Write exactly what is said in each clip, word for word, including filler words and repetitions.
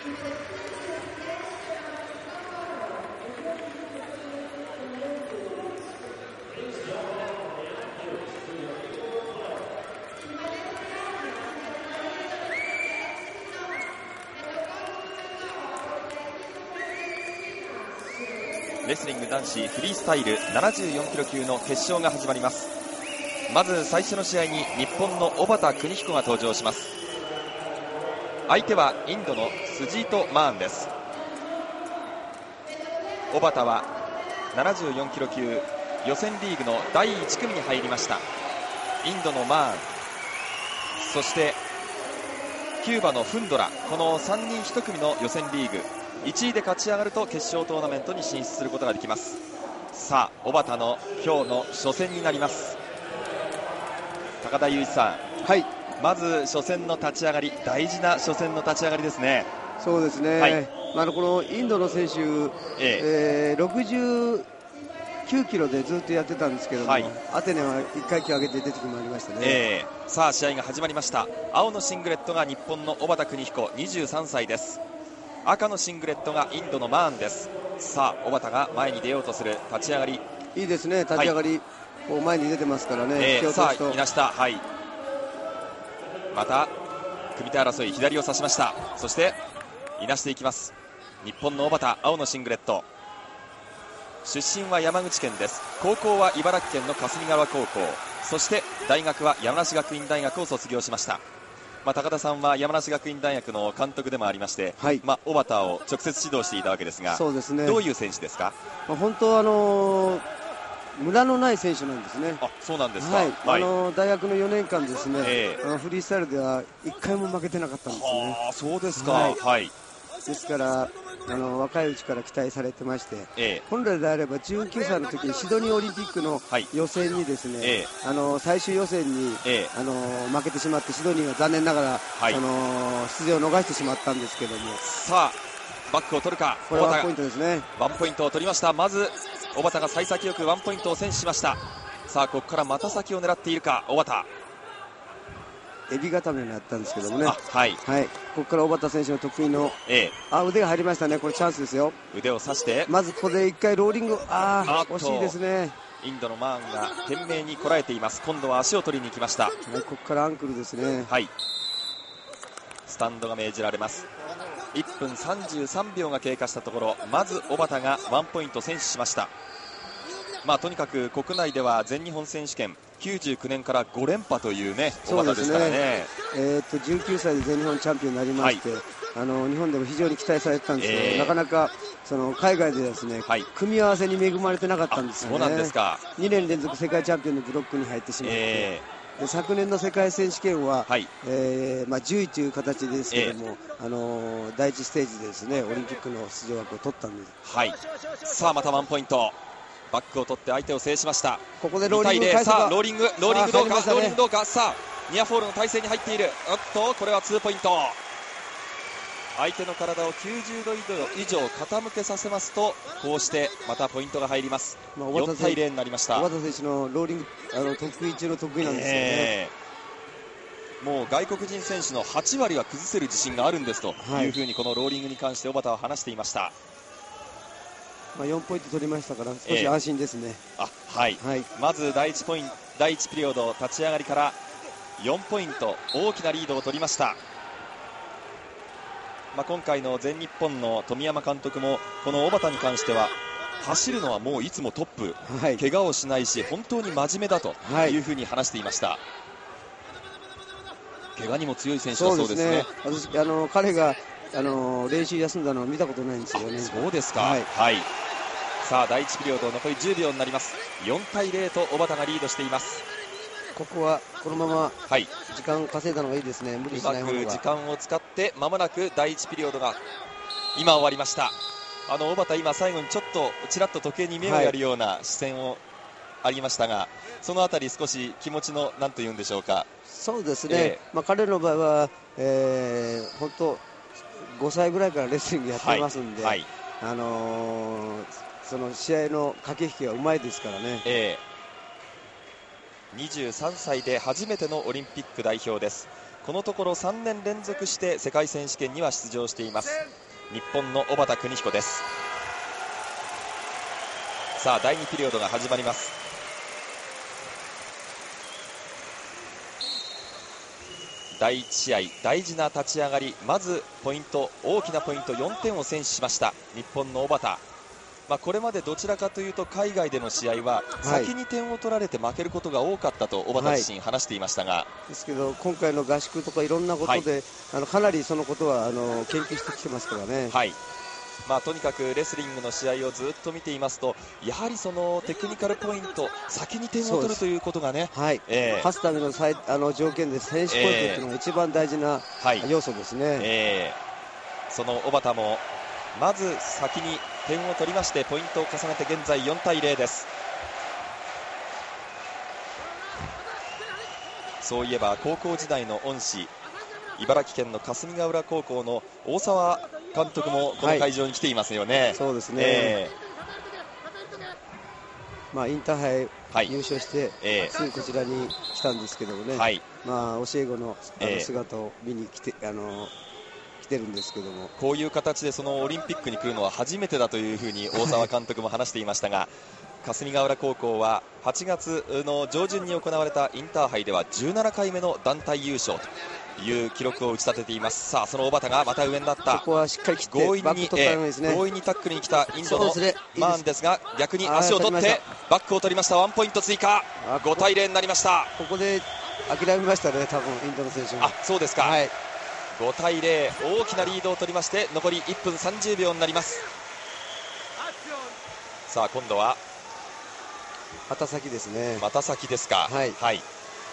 レスリング男子フリースタイルななじゅうよんキロ級の決勝が始まります。まず最初の試合に日本の小畑邦彦が登場します。相手はインドのスジート・マーンです。小畑はななじゅうよんキロ級予選リーグのだいいち組に入りました。インドのマーン、そしてキューバのフンドラ、このさんにんいち組の予選リーグいちいで勝ち上がると決勝トーナメントに進出することができます。さあ小畑の今日の初戦になります。高田雄一さん、はい、まず初戦の立ち上がり、大事な初戦の立ち上がりですね。 そうですね、はい、まあ、このインドの選手、えええー、ろくじゅうきゅうキロでずっとやってたんですけども、はい、アテネはいっかい級上げて出てきまいりましたね、 えー、さあ試合が始まりました。青のシングレットが日本の小畑邦彦にじゅうさんさいです。赤のシングレットがインドのマーンです。さあ小畑が前に出ようとする立ち上がり、 いいですね、立ち上がり、はい、こう前に出てますからね、 えー、さあいなした、はい、また組手争い、左を差しました。そしていなしていきます日本の小畑、青のシングレット、出身は山口県です。高校は茨城県の霞ヶ浦高校、そして大学は山梨学院大学を卒業しました。まあ、高田さんは山梨学院大学の監督でもありまして、はい、まあ、小畑を直接指導していたわけですが、そうですね、どういう選手ですか？ まあ、本当、あのー、無駄のない選手なんですね。 あ、そうなんですか。 はい、あのー、大学のよねんかんですね、えー、あのフリースタイルではいっかいも負けてなかったんですね。 あ、そうですか、はいはい、 ですからあの若いうちから期待されてまして、えー、本来であればじゅうきゅうさいの時にシドニーオリンピックの予選にですね、はい、えー、あの最終予選に、えー、あの負けてしまって、シドニーは残念ながら、はい、あの出場を逃してしまったんですけども、 さあバックを取るか、 これはワンポイントですね。 ワンポイントを取りました。まず小畑が幸先よくワンポイントを先取しました。さあここからまた先を狙っているか小畑、 エビ固めになったんですけどもね、はい、はい、ここから小畑選手の得意の、ええ、あ腕が入りましたね。これチャンスですよ。 腕を刺して、 まずここでいっかいローリング、ああ惜しいですね。 インドのマーンが懸命にこらえています。今度は足を取りに行きました。はい、 ここからアンクルですね。 はい、スタンドが命じられます。いっぷんさんじゅうさんびょうが経過したところ、まず小畑がワンポイント先取しました。まあ、とにかく国内では全日本選手権きゅうじゅうきゅうねんからごれんぱというね、小畑ですからね。 えー、っとじゅうきゅうさいで全日本チャンピオンになりまして、はい、あの日本でも非常に期待されてたんですけど、えー、なかなかその海外でですね、はい、組み合わせに恵まれてなかったんですよね。 そうなんですか。 にねん連続世界チャンピオンのブロックに入ってしまって、えー、で昨年の世界選手権は、はい、えーまあ、じゅういという形ですけども、えーあのー、だいいちステージでですねオリンピックの出場枠を取ったんです。 はい、さあまたワンポイント、バックを取って相手を制しました。 ここでローリング返せば、 さあローリングローリングどうか、ね、ローリングどうか。さあニアフォールの体勢に入っている。おっとこれはツーポイント。相手の体をきゅうじゅうど以上傾けさせますと、こうしてまたポイントが入ります。まあ、よんたいゼロになりました。 小畑選手のローリングあの得意中の得意なんですよね。えー、もう外国人選手のはちわりは崩せる自信があるんですというふうに、このローリングに関して小畑は話していました。 まあ、よんポイント取りましたから少し安心ですね。 えーあはいはい、まず第一ポイント第一ピリオド立ち上がりからよんポイント大きなリードを取りました。まあ、今回の全日本の富山監督もこの小畑に関しては走るのはもういつもトップ、はい、怪我をしないし本当に真面目だというふうに話していました。はい、怪我にも強い選手だそうですね。 そうですね、私あの彼があの練習休んだのは見たことないんですよね。 そうですか。はい、はい、さあ第一ピリオド残りじゅうびょうになります。よんたいゼロと小畑がリードしています。 ここはこのまま時間稼いだのがいいですね。はい、無理しない方が。 うまく時間を使って間もなく第一ピリオドが今終わりました。あの小畑今最後にちょっとちらっと時計に目をやるような視線をありましたが、はい、そのあたり少し気持ちの何と言うんでしょうか。 そうですね、えーまあ、彼の場合は、えー、本当ごさいぐらいからレスリングやってますんで、はいはい、あのー、その試合の駆け引きがうまいですからね。えー、 にじゅうさんさいで初めてのオリンピック代表です。 このところさんねん連続して世界選手権には出場しています日本の小畑邦彦です。さあだいにピリオドが始まります。だいいち試合大事な立ち上がり、まずポイント、大きなポイントよんてんを先取しました日本の小畑。まあ、これまでどちらかというと海外での試合は先に点を取られて負けることが多かったと小畑自身話していましたが、はい、 ですけど今回の合宿とかいろんなことで、はい、あのかなりそのことはあの研究してきてますからね。 はい、まあ、とにかくレスリングの試合をずっと見ていますとやはりそのテクニカルポイント先に点を取るということがね、 はい、えー、勝つための最あの条件で選手ポイントというのが一番大事な、えーはい、要素ですね、 えー、その小畑もまず先に点を取りましてポイントを重ねて現在よんたいゼロです。そういえば高校時代の恩師茨城県の霞ヶ浦高校の大沢監督もこの会場に来ていますよね、 はい、そうですね、えーまあ、インターハイ優勝して、はい、すぐこちらに来たんですけどもね、はい、まあ、教え子の、あの姿を見に来て、あの来てるんですけども、 こういう形でそのオリンピックに来るのは初めてだというふうに大沢監督も話していましたが霞ヶ浦高校ははちがつの上旬に行われたインターハイではじゅうななかいめの団体優勝という記録を打ち立てています。さあその小畑がまた上になった。 ここはしっかり切って強引に、えー、強引にタックルに来たインドのマーンですが逆に足を取ってバックを取りました。ワンポイント追加、ごたいゼロになりました。 ここで諦めましたね、多分インドの選手も。 あ、そうですか、はい、ごたいゼロ、大きなリードを取りまして残りいっぷんさんじゅうびょうになります。さあ今度は股先ですね。 股先ですか。はい、はい、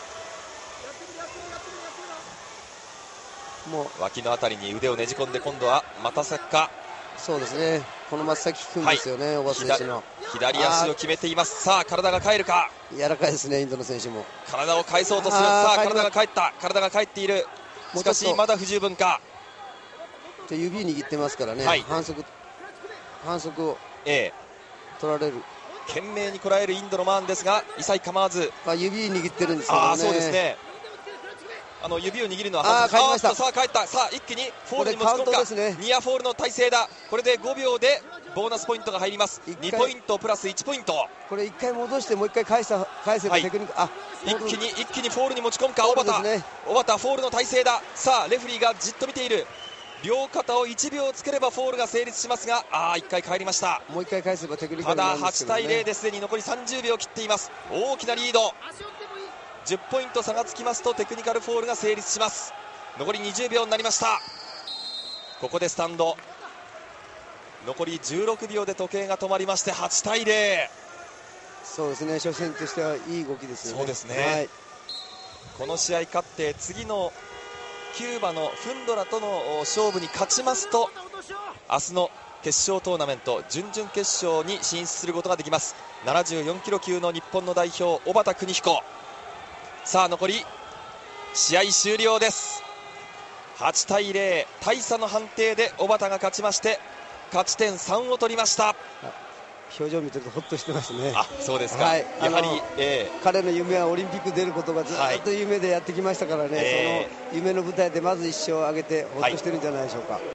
もう脇のあたりに腕をねじ込んで今度は股先か。 そうですね、この股先効くんですよね、はい、小畑選手の左足を決めています。さあ体が返るか。 柔らかいですね、インドの選手も体を返そうとする。さあ体が返った、体が返っている。しかしまだ不十分か。 指握ってますからね、はい、反則反則を取られる、 ええ、懸命にこらえるインドのマーンですが一切構わず、 まあ、指握ってるんですよね。 あ、そうですね、あの指を握るのはあ帰りました。 さあ帰った。さあ一気にフォールに持ち込むか、ね、ニアフォールの体勢だ。これでごびょうでボーナスポイントが入ります。にポイントプラスいちポイント。 これいっかい戻してもういっかい返した返せばテクニック、はい、あ一気に一気にフォールに持ち込むか小畑、ね、小畑フォールの体勢だ。さあレフェリーがじっと見ている。両肩をいちびょうつければフォールが成立しますが、あーいっかい帰りました。 もういっかい返せばテクニックになるんですけどね。 ただはちたいゼロですでに残りさんじゅうびょう切っています。大きなリード、じゅっポイント差がつきますとテクニカルフォールが成立します。残りにじゅうびょうになりました。ここでスタンド、残りじゅうろくびょうで時計が止まりましてはちたいゼロ。 そうですね、初戦としてはいい動きですよね。 そうですね、はい、この試合勝って次のキューバのフンドラとの勝負に勝ちますと明日の決勝トーナメント準々決勝に進出することができます。ななじゅうよんキロ級の日本の代表小畑邦彦。さあ残り試合終了です。はちたいゼロ、大差の判定で小畑が勝ちまして勝ち点さんを取りました。 表情を見てるとほっとしてますね。 あ、そうですか、はい、やはり、えー、 彼の夢はオリンピック出ることがずっと夢でやってきましたからね、はい、その夢の舞台でまず一勝を挙げてほっとしてるんじゃないでしょうか。はい。